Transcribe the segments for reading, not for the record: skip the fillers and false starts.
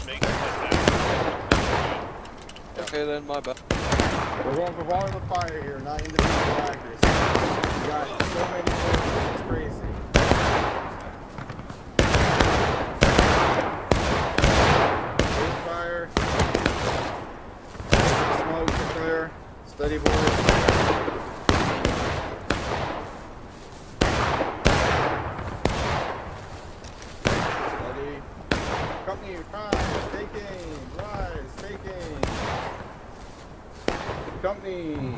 makes it like that. Okay then, my bad. We're going for volume of fire here, not individual accuracy. We got so many bullets, it's crazy. Good fire. Smoke to clear. Steady boys. Company, rise, taking, rise, taking. Company.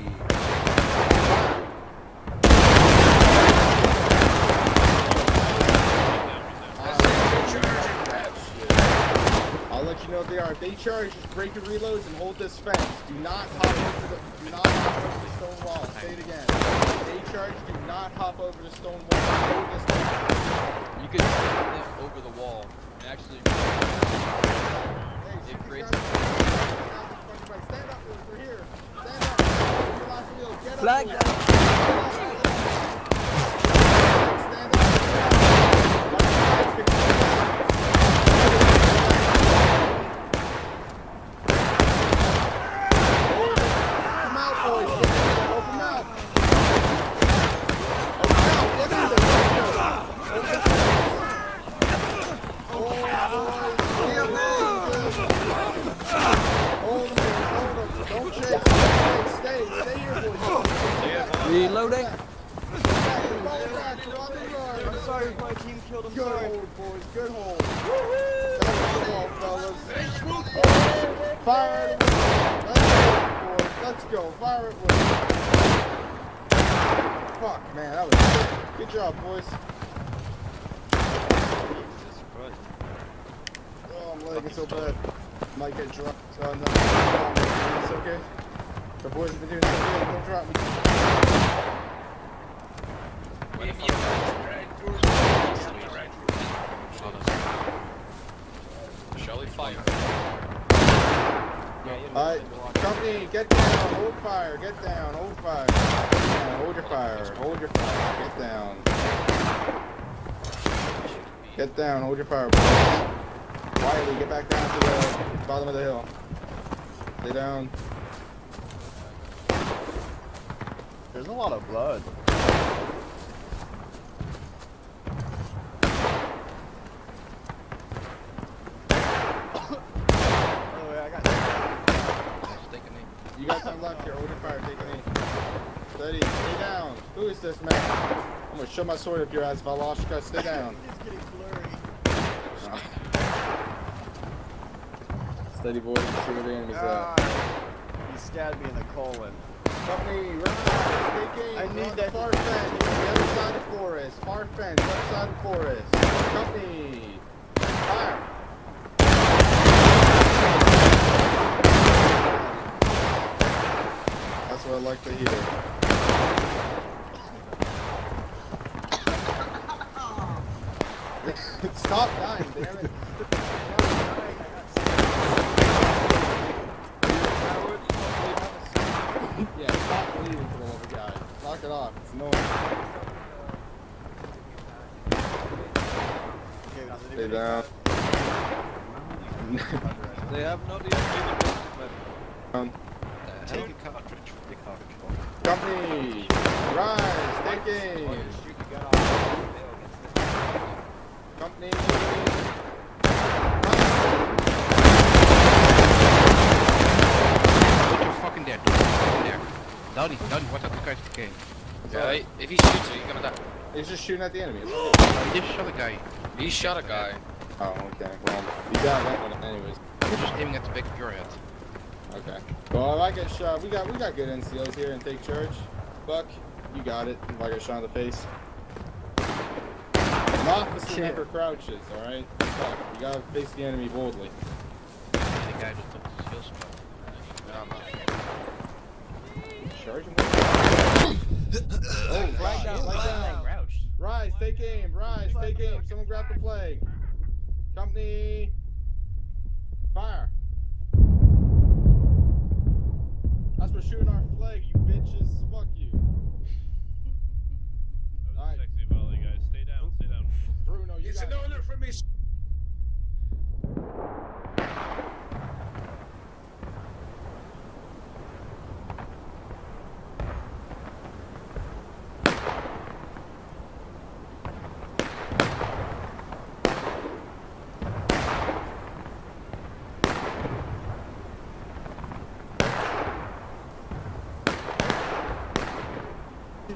I'll let you know if they are. If they charge, just break your reloads and hold this fence. Do not hop over the stone wall. Say it again. If they charge, do not hop over the stone wall. Hold this fence. You can stand them over the wall and actually. Hey, it creates. Stand up, boys. We're here. Stand up. Your last wheel. Get up. Flag boys. down. Stand up. Come out, boys. Open out. Open out. Get in there. Don't chase. Stay here, boys. Reloading. I'm sorry if my team killed him. Good Sorry. hold, boys. Good hold. Come on, fellas. Fire it away. Let's go, boys. Let's go. Fire it away. Fuck, man. That was good job, boys. Oh, I'm lagging so bad. Might get dropped. No, it's okay. The boys have been doing so good. Don't drop me. Shall we fire? Alright, company, get down, hold fire, get down, hold fire. Hold your fire, hold your fire, get down. Get down, hold your fire, boys. Quietly, get back down to the bottom of the hill. Stay down. There's a lot of blood. You got time left here, hold your fire, take a knee. Steady, stay down. Who is this, man? I'm gonna shove my sword up your ass, Valoshka, stay down. It's getting blurry. Steady, boys, see where the enemy's at. He stabbed me in the colon. Company, run, take aim. I need on that. Far fence, the other side of forest. Far fence, left side of forest. Company, fire. That's what I like to hear. Stop dying, damn it. Yeah, stop bleeding for the love of God. Knock it off. It's annoying. Stay down. They have not even been Down. Take a cartridge. Take a cartridge. Company, rise, take aim. Company. You're fucking dead. There. Dowdy, watch out, this guy's okay. Yeah, if he shoots you, you're gonna die. He's just shooting at the enemy. He just shot a guy. He shot a guy. Oh, okay. Well, you got that one anyways. He's just aiming at the back of your head. Okay. Well, if I get shot, we got good NCOs here and take charge. Buck, you got it. If I get shot in the face. An officer never crouches, alright? Buck, you gotta face the enemy boldly. The guy just took his heels spot. Charge him. Oh, flag down, flag down. Rise, take aim, rise, take aim. Someone grab the flag. Company, fire. That's for shooting our flag, you bitches. Fuck you. That was a sexy volley, guys. Stay down, stay down. Bruno, you It's got an honor for me.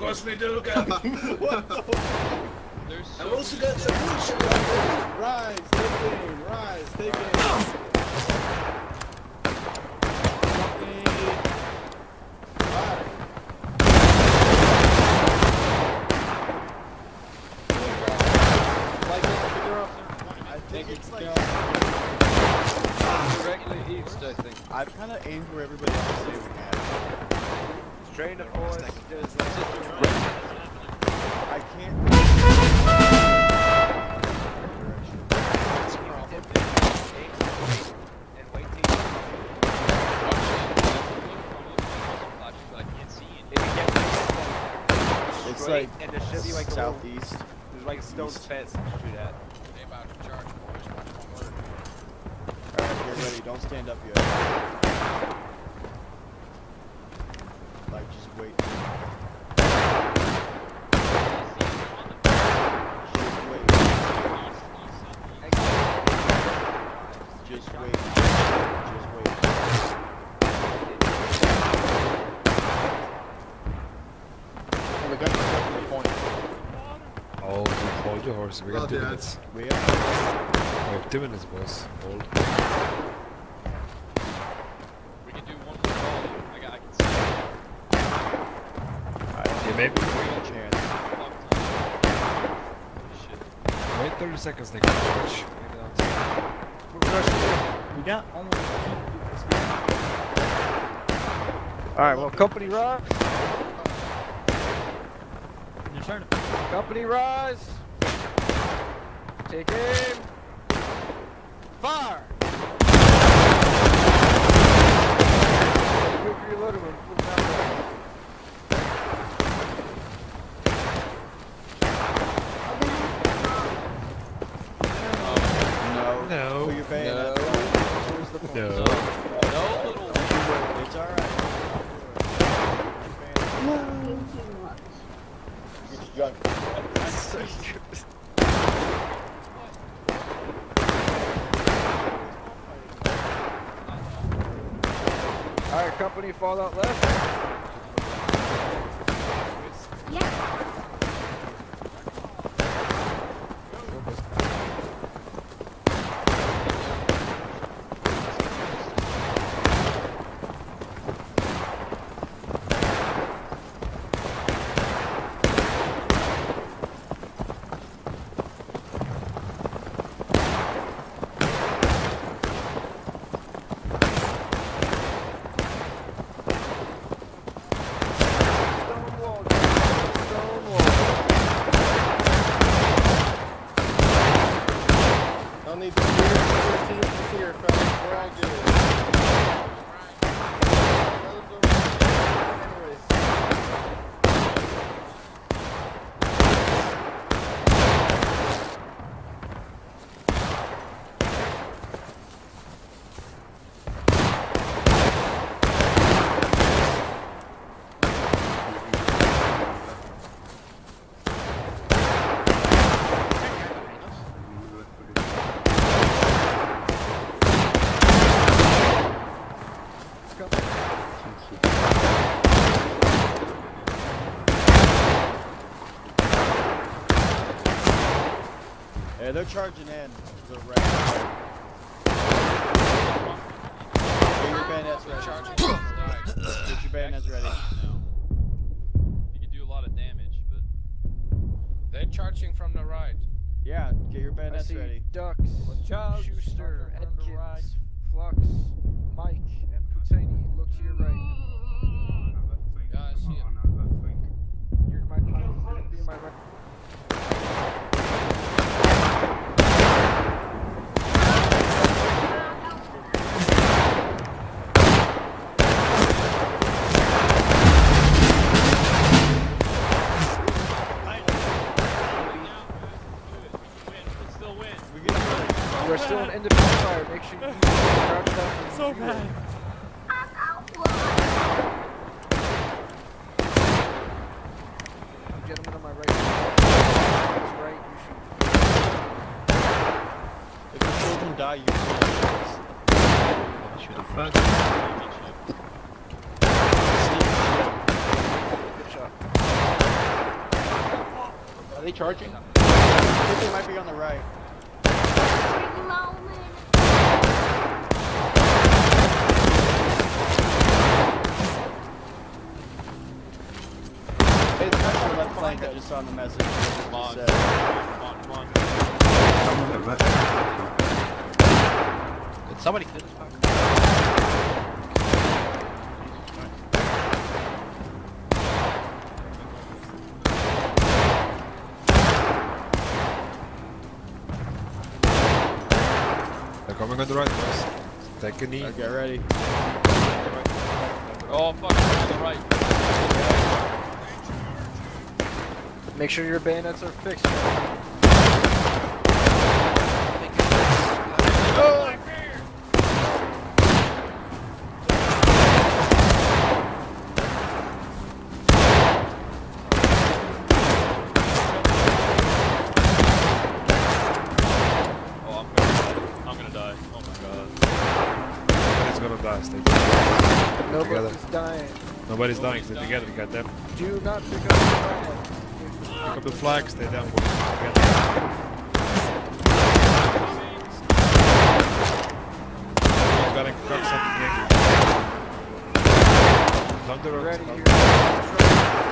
watch me do, guys. There's I so also got some bullshit. Rise, take aim, rise, take aim. I think it's like directly east, I think. I've kind of aimed where everybody else is aiming at. Train the boys. I can't. It's like and there should be like southeast. there's like a stone fence to shoot at. They about to charge, boys. Watch my word. Alright, get ready. Don't stand up yet. Like, just wait. Just wait. Just wait. We got to the point. Oh, hold your horse. We got 2 minutes. We We have have 2 minutes, boys. Hold. We can do one more call. I can see Yeah, maybe. a chance. Shit. Wait 30 seconds, they can charge. We got almost. Alright, well, company rise. Your turn. Company rise. Take aim. Fire. Quick reloaded one. Put down No. Put your bayonet. Towards the point. No. No little. It's alright. Get your gun. Alright, company, fall out left. Don't need the fear, fear, fellas. We're all good. Anyways. Yeah, they're charging in to the right. Get your bayonets ready. Charging. Get your bayonets ready. You can do a lot of damage, but they're charging from the right. Yeah, get your bayonets ready. Ducks, Schuster, Edkins, Flux, Mike, and Putani. Look to your right. Yeah, I see him. You're my be my right. We're still in independent fire. Make sure you crouch down. So bad. Gentlemen on my right. That's right. You should. If the children die, you shoot. Shoot the front. Good shot. Are they charging? I think they might be on the right. Hey, the guys on the left flank I just saw in the message. Come on. Said. Come on. Did somebody kill this fucker? They're coming on the right, guys. Take a knee. Okay, ready. Oh fuck, on the right. Make sure your bayonets are fixed. I'm gonna die. Oh my god. Nobody's gonna die. Stay together. Nobody's dying. Nobody's dying. Stay together. We got them. Do not pick up the flag. Pick up the flag. Stay down. Boys. Together. You gotta cut something here. Down the road. Ready down here. the road.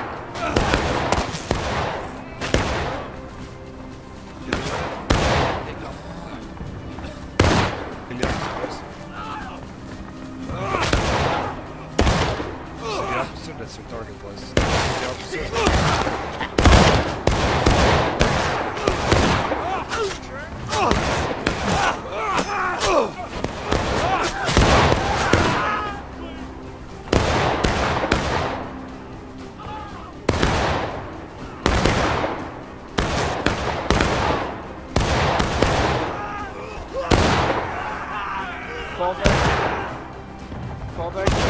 Kill the officers. The officer, that's your target, boys. The officer. Fall back. Fall back.